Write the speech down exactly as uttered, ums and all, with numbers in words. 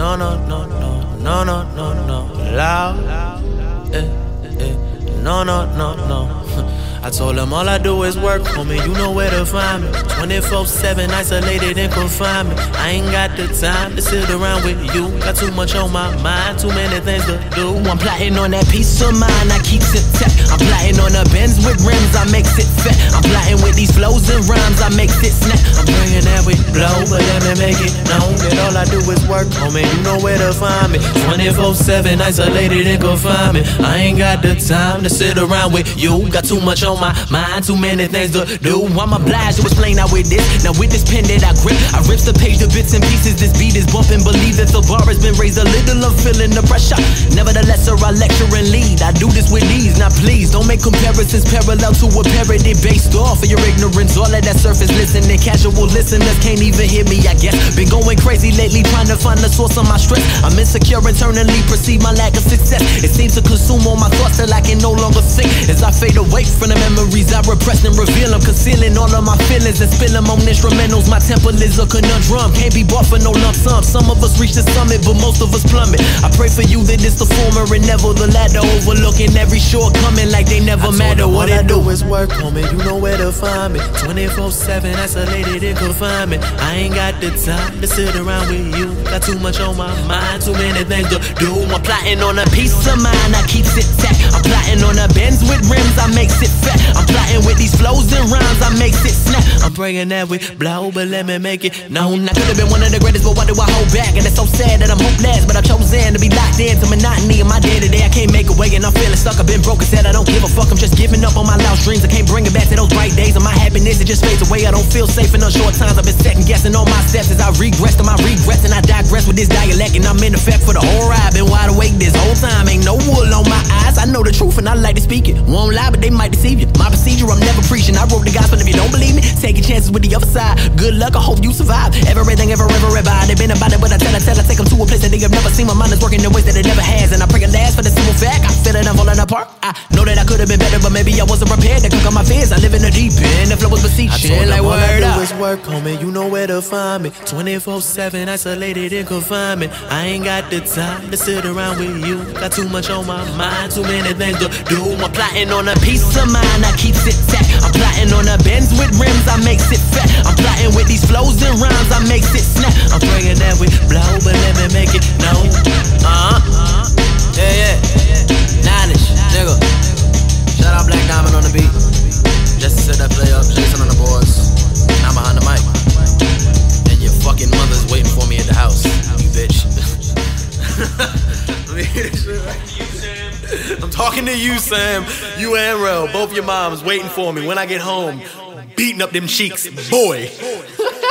no, no, no, no, no, no, no, no, loud, eh, eh, no, no, no, no. I told him all I do is work, homie, you know where to find me. twenty-four seven, isolated in confinement. I ain't got the time to sit around with you. Got too much on my mind, too many things to do. I'm plotting on that peace of mind, I keep it tech. I'm plotting on the Benz with rims, I make it fat. I'm plotting with these flows and rhymes, I make it snap. I'm bringing that with blow, but let me make it known that all I do is work, homie, you know where to find me. twenty-four seven, isolated in confinement. I ain't got the time to sit around with you. Got too much on my mind, too many things to do. I'm obliged to explain out with this. Now with this pen that I grip, I rips the page to bits and pieces. This beat is bumping, believe that the bar has been raised a little. I'm feeling the pressure. Nevertheless, sir, I lecture and lead. I do this with ease. Now please, don't make comparisons parallel to a parody based off of your ignorance. All of that surface listening, casual listeners can't even hear me, I guess. Been going crazy lately, trying to find the source of my stress. I'm insecure internally, perceive my lack of success. It seems to consume all my thoughts till I can no longer think. As I fade away from the memories I repress and reveal them, concealing all of my feelings and spill them on instrumentals. My temple is a conundrum, can't be bought for no lump sum. Some of us reach the summit, but most of us plummet. I pray for you that it's the former and never the latter, overlooking every shortcoming like they never matter. What I do is work, homie, you know where to find me. twenty-four seven, isolated in confinement. I ain't got the time to sit around with you. Got too much on my mind, too many things to do. I'm plotting on a peace of mind, I keep it tack. I'm plotting on a Benz with rims, I make it fat. I'm plotting with these flows and rhymes, I make it snap. I'm bringing that with blow, but let me make it known. I could've been one of the greatest, but why do I hold back? And it's so sad that I'm hopeless, but I've chosen to be locked into monotony of my day-to-day. I can't make a way and I'm feeling stuck. I've been broken, said I don't give a fuck. I'm just giving up on my lost dreams. I can't bring it back to those bright days. And my happiness, it just fades away. I don't feel safe in those short times. I've been second guessing all my steps as I regress to my regrets. And I digress with this dialect, and I'm in effect for the whole ride. Been wide awake this whole time, ain't no wool on my eyes. I know the truth and I like to speak it. Won't lie, but they might deceive you. My procedure, I'm never preaching. I wrote the gospel, if you don't believe me, taking chances with the other side. Good luck, I hope you survive. Everything, ever, ever, ever. They been about it, but I tell, I tell, I take them to a place that they have never seen. My mind is working in ways that it never has, and I pray it last for the simple fact I feel it, I'm falling apart. I know that I could have been better, but maybe I wasn't prepared to conquer my fears. I live in the deep end, the flow was beseeching. Like word up. All I do is work, homie, you know where to find me. twenty-four seven, isolated in confinement. I ain't got the time to sit around with you. Got too much on my mind, too many things to do. I'm plotting on a peace of mind, I keep it tack. I'm plotting on a Benz with rims, I make it fat. I'm plotting with these flows and rhymes, I make it snap. I'm bringing that with blow, but let me make it known. Uh-huh, yeah, yeah, Nine-ish, nigga. Shout out Black Diamond on the beat. Just to set that play up, Jason on the boards. I'm behind the mic. And your fucking mother's waiting for me at the house, you bitch. I'm talking to you, Sam. You and Rel, both your moms waiting for me when I get home. Beating up them cheeks, boy.